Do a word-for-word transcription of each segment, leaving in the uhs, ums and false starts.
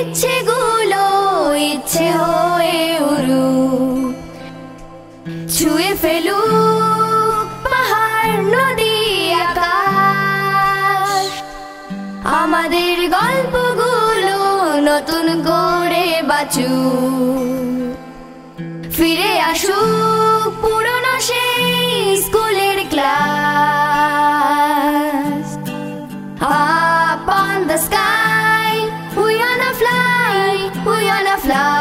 ইচ্ছেগুলো ইচ্ছে হয়ে উড়ুক, ছুঁয়ে ফেলুক পাহাড় নদী আকাশ। আমাদের গল্পগুলো নতুন করে বাঁচুক, ফিরে আসুক পুরনো সেই স্কুলের class. Up on the sky, we wanna fly, we wanna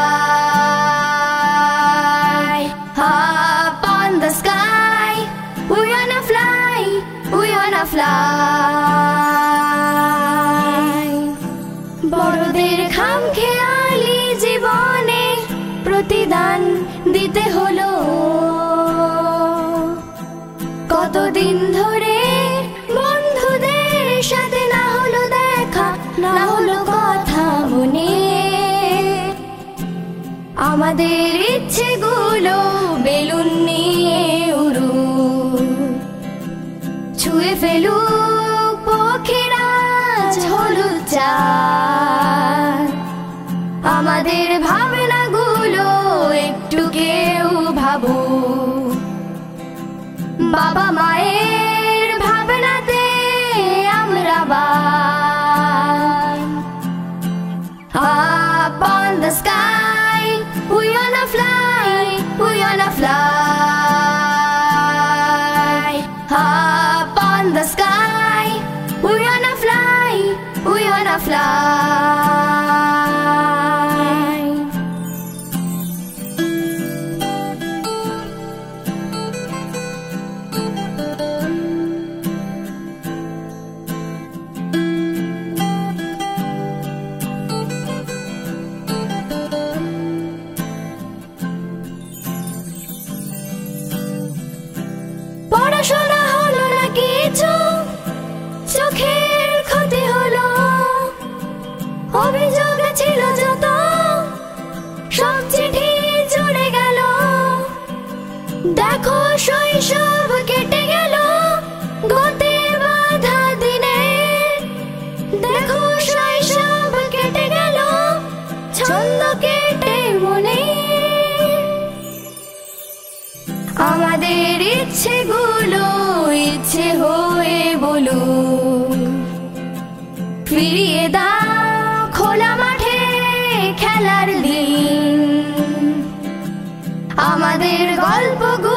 fly. Up on the sky, we wanna fly, we wanna fly. বড়দের খামখেয়ালি জীবনে প্রতিদান দিতে হলো, কতদিন ধরে বন্ধুদের সাথে না হলো দেখা, না হলো কথা মনে। আমাদের ইচ্ছেগুলো বেলুন নিয়ে উড়ুক, ছুঁয়ে ফেলুক পক্ষীরা হলুদ চাঁদ। আমাদের ভাবনাগুলো একটু কেউ ভাবুক, বাবা মায়ের ভাবনাতে আমরা বান। Up on the sky, we wanna fly, we wanna fly. Up on the sky, we wanna fly, we wanna fly. পড়াশোনা হলো না কিছু, চোখের ক্ষতি হলো, অভিযোগ ছিল যত সব চিঠি জুড়ে গেল। দেখো শৈশব কেটে গেল গতে বাধা দিনে, দেখো শৈশব কেটে গেল ছন্দ কেটে মনে। আমাদের ইচ্ছেগুলো ইচ্ছে হয়ে বলুক, ফিরিয়ে দাও খোলা মাঠে খেলার দিন। আমাদের গল্পগুলো